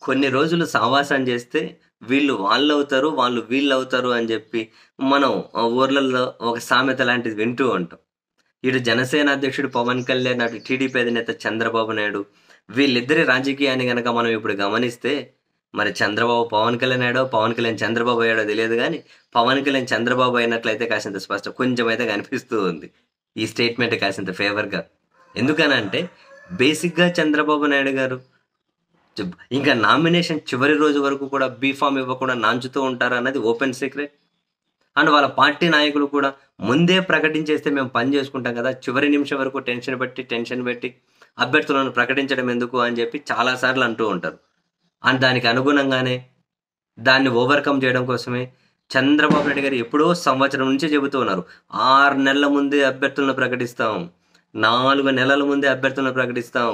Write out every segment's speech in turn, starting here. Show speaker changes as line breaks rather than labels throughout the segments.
కొన్ని రోజులు సావాసం చేస్తే వీళ్ళు వాళ్ళవుతారు, వాళ్ళు వీళ్ళవుతారు అని జెప్పి మనం ఊర్లల్లో ఒక సామెత లాంటిది వింటూ ఉంటాం. ఇటు జనసేన అధ్యక్షుడు పవన్ కళ్యాణ్, అటు టీడీపీ అధినేత చంద్రబాబు నాయుడు వీళ్ళిద్దరి రాజకీయాన్ని గనక మనం ఇప్పుడు గమనిస్తే, మరి చంద్రబాబు పవన్ కళ్యాణ్ అయ్యాడో, పవన్ కళ్యాణ్ చంద్రబాబు అయ్యాడో తెలియదు గానీ, పవన్ కళ్యాణ్ చంద్రబాబు అయినట్లయితే కాసింత కొంచెమైతే కనిపిస్తూ ఉంది. ఈ స్టేట్మెంట్ కాసింత ఫేవర్‌గా. ఎందుకనంటే బేసిక్‌గా చంద్రబాబు నాయుడు గారు ఇంకా నామినేషన్ చివరి రోజు వరకు కూడా బీఫామ్ ఇవ్వకుండా నాంచుతూ ఉంటారన్నది ఓపెన్ సీక్రెట్. అండ్ వాళ్ళ పార్టీ నాయకులు కూడా ముందే ప్రకటించేస్తే మేము పని చేసుకుంటాం కదా, చివరి నిమిషం వరకు టెన్షన్ పెట్టి అభ్యర్థులను ప్రకటించడం ఎందుకు అని చెప్పి చాలా సార్లు అంటూ ఉంటారు. అండ్ దానికి అనుగుణంగానే దాన్ని ఓవర్కమ్ చేయడం కోసమే చంద్రబాబు నాయుడు గారు ఎప్పుడో సంవత్సరం నుంచి చెబుతూ ఉన్నారు. 6 నెలల ముందే అభ్యర్థులను ప్రకటిస్తాం, 4 నెలల ముందే అభ్యర్థులను ప్రకటిస్తాం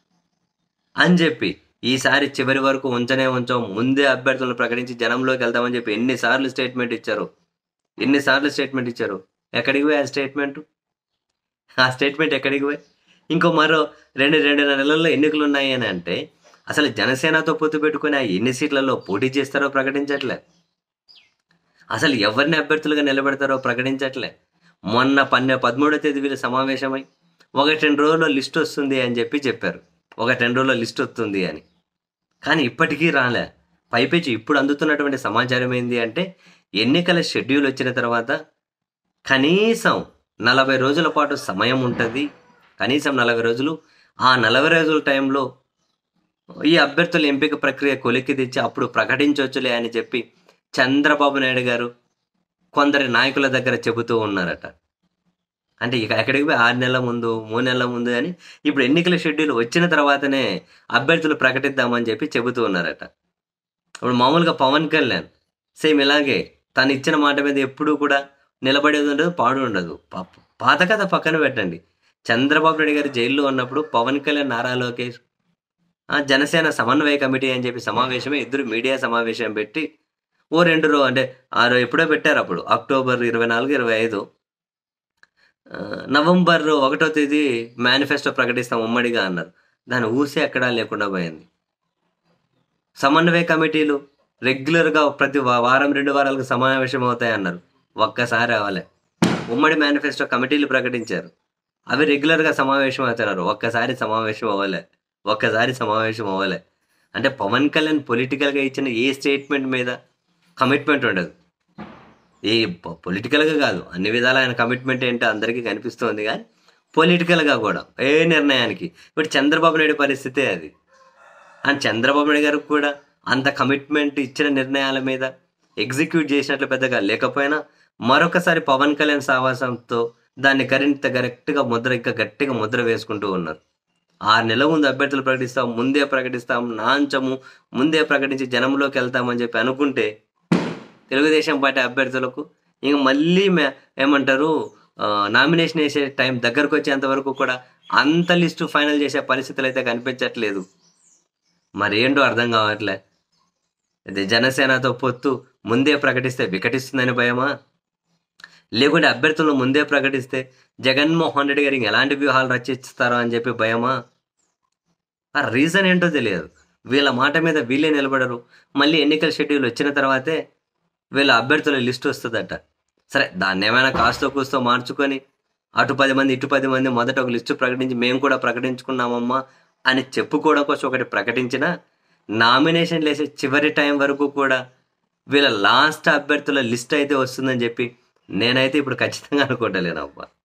అని చెప్పి ఈసారి చివరి వరకు ఉంచం, ముందే అభ్యర్థులను ప్రకటించి జనంలోకి వెళ్తామని చెప్పి ఎన్నిసార్లు స్టేట్మెంట్ ఇచ్చారు. ఎక్కడికి పోయి ఆ స్టేట్మెంట్ ఎక్కడికి పోయి? ఇంకో మరో 2.5 నెలల్లో ఎన్నికలు ఉన్నాయి అని అంటే అసలు జనసేనతో పొత్తు పెట్టుకుని ఆ ఎన్ని సీట్లలో పోటీ చేస్తారో ప్రకటించట్లే. అసలు ఎవరిని అభ్యర్థులుగా నిలబెడతారో ప్రకటించట్లే. మొన్న 13వ తేదీ వీళ్ళు సమావేశమై 1-2 రోజుల్లో లిస్ట్ వస్తుంది అని చెప్పారు. 1-2 రోజుల్లో లిస్ట్ వస్తుంది అని. కానీ ఇప్పటికీ రాలే. పైపెచ్చు ఇప్పుడు అందుతున్నటువంటి సమాచారం ఏంది అంటే, ఎన్నికల షెడ్యూల్ వచ్చిన తర్వాత కనీసం 40 రోజుల పాటు సమయం ఉంటుంది. కనీసం 40 రోజులు. ఆ 40 రోజుల టైంలో ఈ అభ్యర్థుల ఎంపిక ప్రక్రియ కొలిక్కి తెచ్చి అప్పుడు ప్రకటించవచ్చులే అని చెప్పి చంద్రబాబు నాయుడు గారు కొందరి నాయకుల దగ్గర చెబుతూ ఉన్నారట. అంటే ఇక ఎక్కడికి పోయి 6 నెలల ముందు, 3 నెలల ముందు అని ఇప్పుడు ఎన్నికల షెడ్యూల్ వచ్చిన తర్వాతనే అభ్యర్థులు ప్రకటిద్దామని చెప్పి చెబుతూ ఉన్నారట. ఇప్పుడు మామూలుగా పవన్ కళ్యాణ్ సేమ్ ఇలాగే తను ఇచ్చిన మాట మీద ఎప్పుడూ కూడా నిలబడేది ఉండదు, పాడు ఉండదు. పాత కథ పక్కన పెట్టండి. చంద్రబాబు నాయుడు గారు జైల్లో ఉన్నప్పుడు పవన్ కళ్యాణ్, నారా లోకేష్ జనసేన సమన్వయ కమిటీ అని చెప్పి సమావేశమే, ఇద్దరు మీడియా సమావేశం పెట్టి ఓ 2 అంటే ఎప్పుడో పెట్టారు. అప్పుడు అక్టోబర్ 24, 25 నవంబర్ 1వ తేదీ మేనిఫెస్టో ప్రకటిస్తాం ఉమ్మడిగా అన్నారు. దాని ఊసే ఎక్కడా లేకుండా పోయింది. సమన్వయ కమిటీలు రెగ్యులర్గా ప్రతి వారం 2 వారాలకు సమావేశం అవుతాయన్నారు. ఒక్కసారి అవ్వలే. ఉమ్మడి మేనిఫెస్టో కమిటీలు ప్రకటించారు, అవి రెగ్యులర్గా సమావేశం అవుతున్నారు. ఒక్కసారి సమావేశం అవ్వలే. అంటే పవన్ కళ్యాణ్ పొలిటికల్గా ఇచ్చిన ఏ స్టేట్మెంట్ మీద కమిట్మెంట్ ఉండదు. ఏ పొలిటికల్గా కాదు, అన్ని విధాల ఆయన కమిట్మెంట్ ఏంటో అందరికీ కనిపిస్తోంది. కానీ పొలిటికల్గా కూడా ఏ నిర్ణయానికి ఇప్పుడు చంద్రబాబు నాయుడు పరిస్థితే అది. అండ్ చంద్రబాబు నాయుడు గారికి కూడా అంత కమిట్మెంట్ ఇచ్చిన నిర్ణయాల మీద ఎగ్జిక్యూట్ చేసినట్లు పెద్దగా లేకపోయినా మరొకసారి పవన్ కళ్యాణ్ సావాసంతో దాన్ని ఇంకా గట్టిగా ముద్ర వేసుకుంటూ ఉన్నారు. 6 నెలల ముందు అభ్యర్థులు ప్రకటిస్తాం, నాంచము, ముందే ప్రకటించి జనంలోకి వెళ్తామని చెప్పి అనుకుంటే తెలుగుదేశం పార్టీ అభ్యర్థులకు ఇంక మళ్ళీ ఏమంటారు నామినేషన్ వేసే టైం దగ్గరకు వచ్చేంత వరకు కూడా అంత లిస్టు ఫైనల్ చేసే పరిస్థితులు అయితే కనిపించట్లేదు. మరేంటో అర్థం కావట్లే. ఇది జనసేనతో పొత్తు ముందే ప్రకటిస్తే వికటిస్తుందని భయమా, లేకుంటే అభ్యర్థులను ముందే ప్రకటిస్తే జగన్మోహన్ రెడ్డి గారికి ఎలాంటి వ్యూహాలు రచిస్తారో అని చెప్పి భయమా? ఆ రీజన్ ఏంటో తెలియదు. వీళ్ళ మాట మీద వీళ్ళే నిలబడరు. మళ్ళీ ఎన్నికల షెడ్యూల్ వచ్చిన తర్వాతే వీళ్ళ అభ్యర్థుల లిస్ట్ వస్తుందట. సరే, దాన్ని ఏమైనా కాస్తో కూస్తో మార్చుకొని అటు 10 మంది ఇటు 10 మంది మొదట ఒక లిస్టు ప్రకటించి మేము కూడా ప్రకటించుకున్నామమ్మా అని చెప్పుకోవడం కోసం ఒకటి ప్రకటించిన, నామినేషన్ వేసే చివరి టైం వరకు కూడా వీళ్ళ లాస్ట్ అభ్యర్థుల లిస్ట్ అయితే వస్తుందని చెప్పి నేనైతే ఇప్పుడు ఖచ్చితంగా అనుకోవట్లేనబ్బా.